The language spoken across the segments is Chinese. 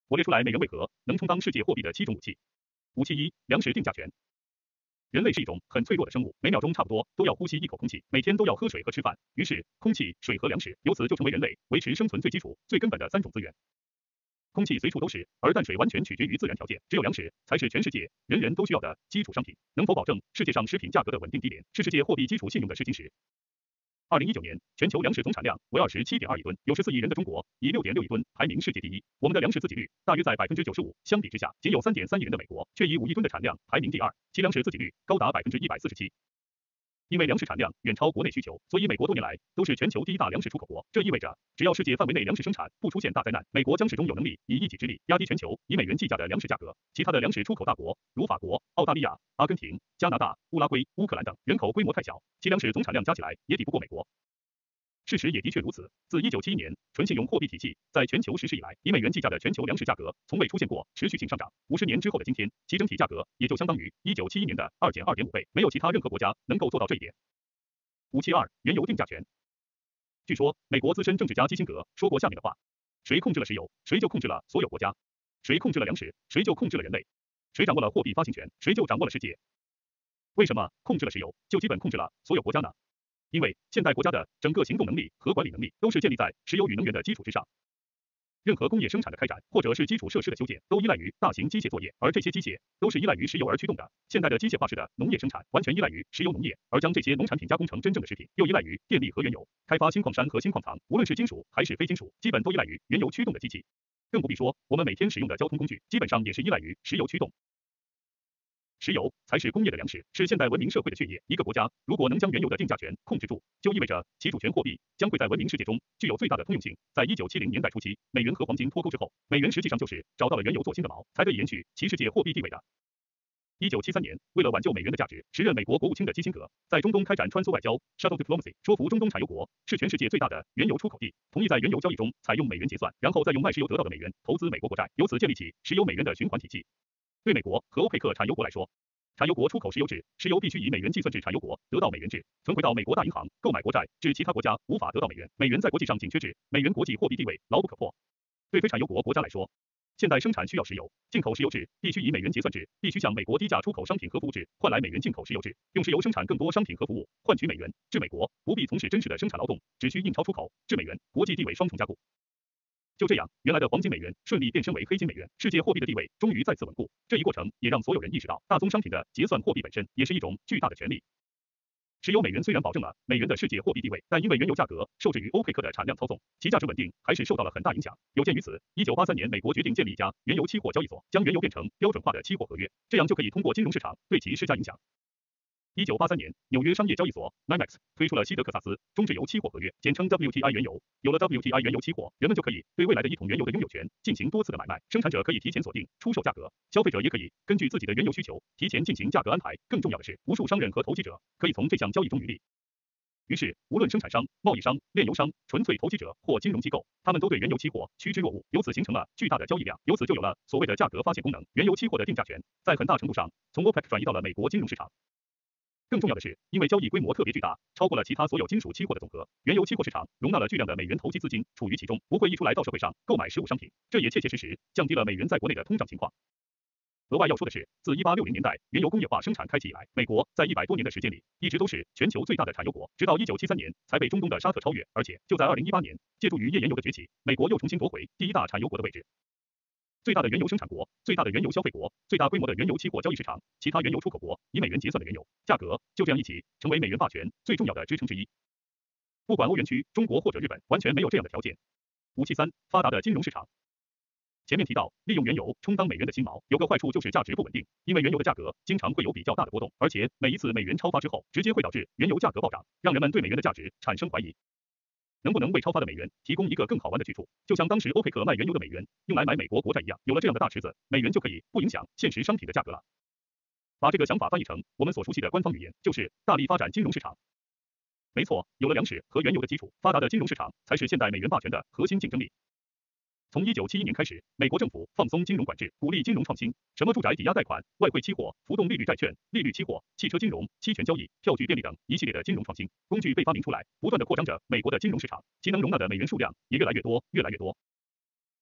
我列出来美元为何能充当世界货币的7种武器。571粮食定价权。人类是一种很脆弱的生物，每秒钟差不多都要呼吸一口空气，每天都要喝水和吃饭。于是，空气、水和粮食由此就成为人类维持生存最基础、最根本的3种资源。空气随处都是，而淡水完全取决于自然条件，只有粮食才是全世界人人都需要的基础商品。能否保证世界上食品价格的稳定低廉，是世界货币基础信用的试金石。2019年，全球粮食总产量为27.2亿吨，有14亿人的中国以6.6亿吨排名世界第一。我们的粮食自给率大约在95%，相比之下，仅有3.3亿人的美国却以5亿吨的产量排名第2，其粮食自给率高达147%。因为粮食产量远超国内需求，所以美国多年来都是全球第一大粮食出口国。这意味着，只要世界范围内粮食生产不出现大灾难，美国将始终有能力以一己之力压低全球以美元计价的粮食价格。其他的粮食出口大国，如法国、澳大利亚、阿根廷、加拿大、乌拉圭、乌克兰等，人口规模太小，其粮食总产量加起来也抵不过美国。事实也的确如此。自1971年纯信用货币体系在全球实施以来，以美元计价的全球粮食价格从未出现过持续性上涨。50年之后的今天，其整体价格也就相当于1971年的2.5倍，没有其他任何国家能够做到这一点。572原油定价权。据说，美国资深政治家基辛格说过下面的话：谁控制了石油，谁就控制了所有国家；谁控制了粮食，谁就控制了人类；谁掌握了货币发行权，谁就掌握了世界。为什么控制了石油，就基本控制了所有国家呢？因为现代国家的整个行动能力和管理能力都是建立在石油与能源的基础之上。任何工业生产的开展，或者是基础设施的修建，都依赖于大型机械作业，而这些机械都是依赖于石油而驱动的。现代的机械化式的农业生产完全依赖于石油农业，而将这些农产品加工成真正的食品，又依赖于电力和原油。开发新矿山和新矿藏，无论是金属还是非金属，基本都依赖于原油驱动的机器。更不必说，我们每天使用的交通工具，基本上也是依赖于石油驱动。石油才是工业的粮食，是现代文明社会的血液。一个国家如果能将原油的定价权控制住，就意味着其主权货币将会在文明世界中具有最大的通用性。在1970年代初期，美元和黄金脱钩之后，美元实际上就是找到了原油做新的锚，才得以延续其世界货币地位的。1973年，为了挽救美元的价值，时任美国国务卿的基辛格在中东开展穿梭外交 （Shuttle Diplomacy），说服中东产油国是全世界最大的原油出口地，同意在原油交易中采用美元结算，然后再用卖石油得到的美元投资美国国债，由此建立起石油美元的循环体系。对美国和欧佩克产油国来说，产油国出口石油制，石油必须以美元计算至产油国，得到美元制，存回到美国大银行购买国债，至其他国家无法得到美元。美元在国际上紧缺制，美元国际货币地位牢不可破。对非产油国国家来说，现代生产需要石油，进口石油制必须以美元结算制，必须向美国低价出口商品和服务制，换来美元进口石油制，用石油生产更多商品和服务，换取美元至美国，不必从事真实的生产劳动，只需印钞出口至美元，国际地位双重加固。就这样，原来的黄金美元顺利变身为黑金美元，世界货币的地位终于再次稳固。这一过程也让所有人意识到，大宗商品的结算货币本身也是一种巨大的权利。石油美元虽然保证了美元的世界货币地位，但因为原油价格受制于欧佩克的产量操纵，其价值稳定还是受到了很大影响。有鉴于此，1983年美国决定建立一家原油期货交易所，将原油变成标准化的期货合约，这样就可以通过金融市场对其施加影响。1983年，纽约商业交易所 NYMEX 推出了西德克萨斯中质油期货合约，简称 WTI 原油。有了 WTI 原油期货，人们就可以对未来的1桶原油的拥有权进行多次的买卖。生产者可以提前锁定出售价格，消费者也可以根据自己的原油需求提前进行价格安排。更重要的是，无数商人和投机者可以从这项交易中渔利。于是，无论生产商、贸易商、炼油商、纯粹投机者或金融机构，他们都对原油期货趋之若鹜，由此形成了巨大的交易量，由此就有了所谓的价格发现功能。原油期货的定价权在很大程度上从 OPEC 转移到了美国金融市场。更重要的是，因为交易规模特别巨大，超过了其他所有金属期货的总和，原油期货市场容纳了巨量的美元投机资金处于其中，不会溢出来到社会上购买实物商品，这也切切实实降低了美元在国内的通胀情况。额外要说的是，自1860年代原油工业化生产开启以来，美国在100多年的时间里一直都是全球最大的产油国，直到1973年才被中东的沙特超越，而且就在2018年，借助于页岩油的崛起，美国又重新夺回第一大产油国的位置。最大的原油生产国、最大的原油消费国、最大规模的原油期货交易市场，其他原油出口国以美元结算的原油价格，就这样一起成为美元霸权最重要的支撑之一。不管欧元区、中国或者日本，完全没有这样的条件。573发达的金融市场。前面提到，利用原油充当美元的新锚，有个坏处就是价值不稳定，因为原油的价格经常会有比较大的波动，而且每一次美元超发之后，直接会导致原油价格暴涨，让人们对美元的价值产生怀疑。能不能为超发的美元提供一个更好玩的去处？就像当时欧佩克卖原油的美元用来买美国国债一样，有了这样的大池子，美元就可以不影响现实商品的价格了。把这个想法翻译成我们所熟悉的官方语言，就是大力发展金融市场。没错，有了粮食和原油的基础，发达的金融市场才是现代美元霸权的核心竞争力。从1971年开始，美国政府放松金融管制，鼓励金融创新，什么住宅抵押贷款、外汇期货、浮动利率债券、利率期货、汽车金融、期权交易、票据便利等一系列的金融创新工具被发明出来，不断的扩张着美国的金融市场，其能容纳的美元数量也越来越多，越来越多。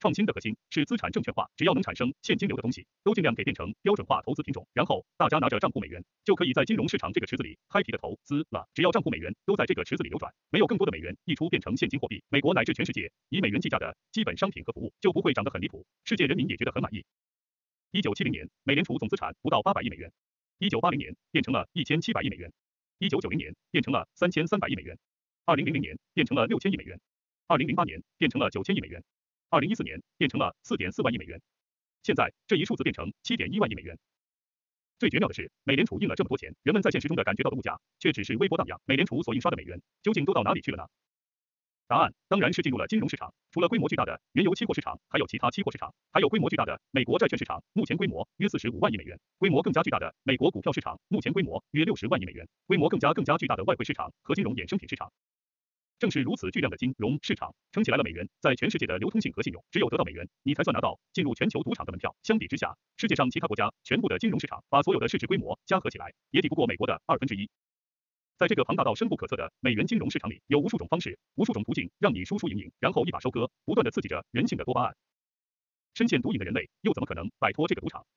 创新的核心是资产证券化，只要能产生现金流的东西，都尽量给变成标准化投资品种，然后大家拿着账户美元，就可以在金融市场这个池子里嗨皮的投资了。只要账户美元都在这个池子里流转，没有更多的美元溢出变成现金货币，美国乃至全世界以美元计价的基本商品和服务就不会涨得很离谱，世界人民也觉得很满意。1970年，美联储总资产不到800亿美元；1980年变成了1700亿美元；1990年变成了3300亿美元；2000年变成了6000亿美元；2008年变成了9000亿美元；2014年变成了4.4万亿美元。现在这一数字变成7.1万亿美元。最绝妙的是，美联储印了这么多钱，人们在现实中的感觉到的物价却只是微波荡漾。美联储所印刷的美元究竟都到哪里去了呢？答案当然是进入了金融市场。除了规模巨大的原油期货市场，还有其他期货市场，还有规模巨大的美国债券市场，目前规模约45万亿美元；规模更加巨大的美国股票市场，目前规模约60万亿美元；规模更加巨大的外汇市场和金融衍生品市场。正是如此巨量的金融市场，撑起来了美元在全世界的流通性和信用。只有得到美元，你才算拿到进入全球赌场的门票。相比之下，世界上其他国家全部的金融市场，把所有的市值规模加合起来，也抵不过美国的1/2。在这个庞大到深不可测的美元金融市场里，有无数种方式，无数种途径，让你输输赢赢，然后一把收割，不断的刺激着人性的多巴胺。深陷毒瘾的人类又怎么可能摆脱这个赌场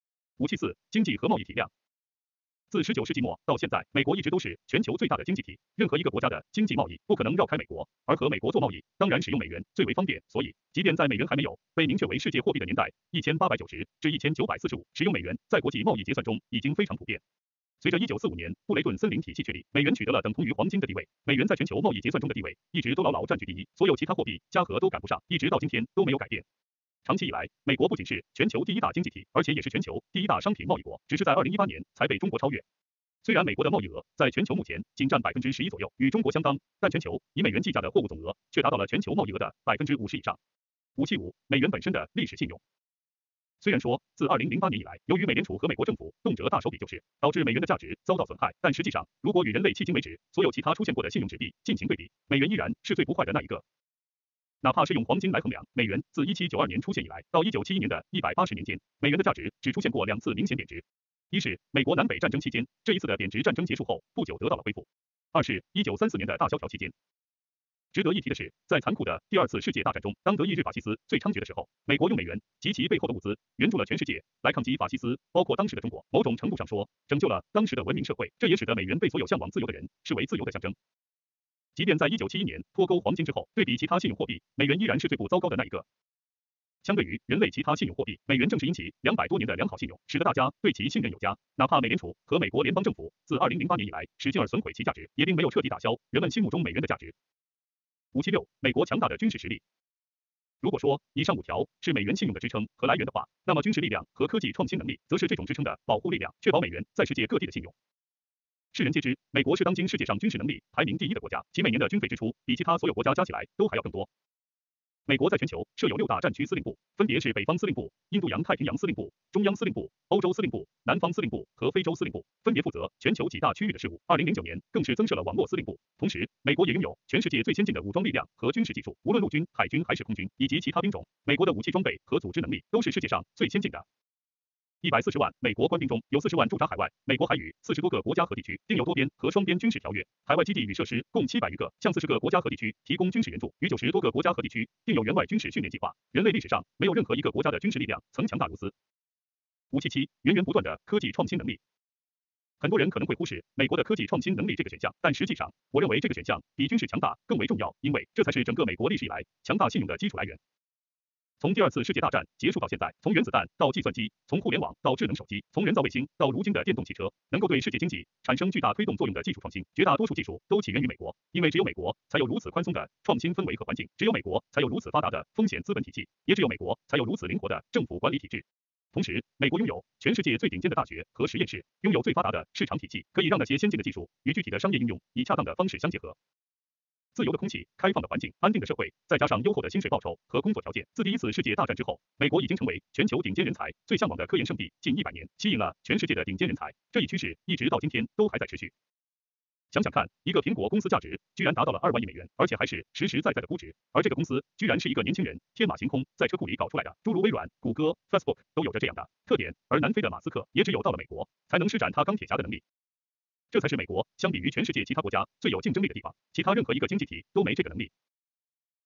？574经济和贸易体量。自19世纪末到现在，美国一直都是全球最大的经济体，任何一个国家的经济贸易不可能绕开美国，而和美国做贸易，当然使用美元最为方便。所以，即便在美元还没有被明确为世界货币的年代，1890至1945，使用美元在国际贸易结算中已经非常普遍。随着1945年布雷顿森林体系确立，美元取得了等同于黄金的地位。美元在全球贸易结算中的地位一直都牢牢占据第一，所有其他货币加和都赶不上，一直到今天都没有改变。长期以来，美国不仅是全球第一大经济体，而且也是全球第一大商品贸易国，只是在2018年才被中国超越。虽然美国的贸易额在全球目前仅占11%左右，与中国相当，但全球以美元计价的货物总额却达到了全球贸易额的50%以上。575美元本身的历史信用。虽然说自2008年以来，由于美联储和美国政府动辄大手笔救市，导致美元的价值遭到损害，但实际上，如果与人类迄今为止所有其他出现过的信用纸币进行对比，美元依然是最不坏的那一个。哪怕是用黄金来衡量，美元自1792年出现以来，到1971年的180年间，美元的价值只出现过2次明显贬值。一是美国南北战争期间，这一次的贬值战争结束后不久得到了恢复；二是1934年的大萧条期间。值得一提的是，在残酷的第2次世界大战中，当德意日法西斯最猖獗的时候，美国用美元及其背后的物资援助了全世界来抗击法西斯，包括当时的中国。某种程度上说，拯救了当时的文明社会，这也使得美元被所有向往自由的人视为自由的象征。即便在1971年脱钩黄金之后，对比其他信用货币，美元依然是最不糟糕的那一个。相对于人类其他信用货币，美元正是因其200多年的良好信用，使得大家对其信任有加。哪怕美联储和美国联邦政府自2008年以来使劲损毁其价值，也并没有彻底打消人们心目中美元的价值。576美国强大的军事实力。如果说以上5条是美元信用的支撑和来源的话，那么军事力量和科技创新能力则是这种支撑的保护力量，确保美元在世界各地的信用。世人皆知，美国是当今世界上军事能力排名第一的国家，其每年的军费支出比其他所有国家加起来都还要更多。美国在全球设有6大战区司令部，分别是北方司令部、印度洋太平洋司令部、中央司令部、欧洲司令部、南方司令部和非洲司令部，分别负责全球几大区域的事务。2009年更是增设了网络司令部。同时，美国也拥有全世界最先进的武装力量和军事技术，无论陆军、海军还是空军以及其他兵种，美国的武器装备和组织能力都是世界上最先进的。140万美国官兵中有40万驻扎海外，美国还与40多个国家和地区订有多边和双边军事条约，海外基地与设施共700余个，向40个国家和地区提供军事援助，与90多个国家和地区订有援外军事训练计划。人类历史上没有任何一个国家的军事力量曾强大如斯。577源源不断的科技创新能力。很多人可能会忽视美国的科技创新能力这个选项，但实际上，我认为这个选项比军事强大更为重要，因为这才是整个美国历史以来强大信用的基础来源。从第2次世界大战结束到现在，从原子弹到计算机，从互联网到智能手机，从人造卫星到如今的电动汽车，能够对世界经济产生巨大推动作用的技术创新，绝大多数技术都起源于美国，因为只有美国才有如此宽松的创新氛围和环境，只有美国才有如此发达的风险资本体系，也只有美国才有如此灵活的政府管理体制。同时，美国拥有全世界最顶尖的大学和实验室，拥有最发达的市场体系，可以让那些先进的技术与具体的商业应用以恰当的方式相结合。自由的空气、开放的环境、安定的社会，再加上优厚的薪水报酬和工作条件，自第1次世界大战之后，美国已经成为全球顶尖人才最向往的科研圣地，近100年，吸引了全世界的顶尖人才。这一趋势一直到今天都还在持续。想想看，一个苹果公司价值居然达到了2万亿美元，而且还是实实在在的估值，而这个公司居然是一个年轻人天马行空在车库里搞出来的。诸如微软、谷歌、Facebook 都有着这样的特点，而南非的马斯克也只有到了美国，才能施展他钢铁侠的能力。这才是美国相比于全世界其他国家最有竞争力的地方，其他任何一个经济体都没这个能力。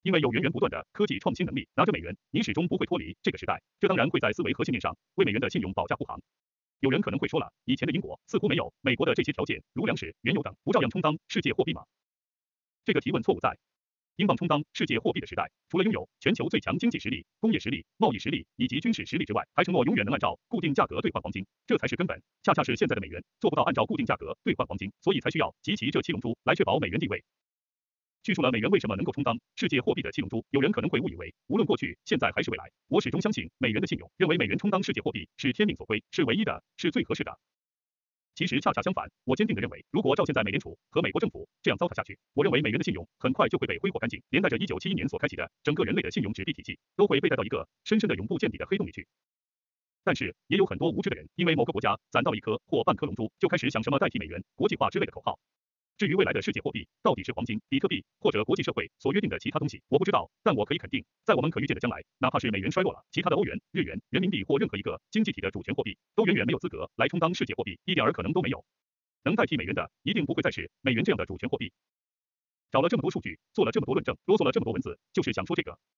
因为有源源不断的科技创新能力，拿着美元，你始终不会脱离这个时代。这当然会在思维和信念上为美元的信用保驾护航。有人可能会说了，以前的英国似乎没有美国的这些条件，如粮食、原油等，不照样充当世界货币吗？这个提问错误在，英镑充当世界货币的时代，除了拥有全球最强经济实力、工业实力、贸易实力以及军事实力之外，还承诺永远能按照固定价格兑换黄金，这才是根本。恰恰是现在的美元做不到按照固定价格兑换黄金，所以才需要集齐这七龙珠来确保美元地位。叙述了美元为什么能够充当世界货币的七龙珠，有人可能会误以为，无论过去、现在还是未来，我始终相信美元的信用，认为美元充当世界货币是天命所归，是唯一的，是最合适的。其实恰恰相反，我坚定地认为，如果照现在美联储和美国政府这样糟蹋下去，我认为美元的信用很快就会被挥霍干净，连带着1971年所开启的整个人类的信用纸币体系，都会被带到一个深深的永不见底的黑洞里去。但是也有很多无知的人，因为某个国家攒到了一颗或半颗龙珠，就开始想什么代替美元、国际化之类的口号。至于未来的世界货币到底是黄金、比特币或者国际社会所约定的其他东西，我不知道，但我可以肯定，在我们可预见的将来，哪怕是美元衰落了，其他的欧元、日元、人民币或任何一个经济体的主权货币，都远远没有资格来充当世界货币，一点儿可能都没有。能代替美元的，一定不会再是美元这样的主权货币。找了这么多数据，做了这么多论证，啰嗦了这么多文字，就是想说这个。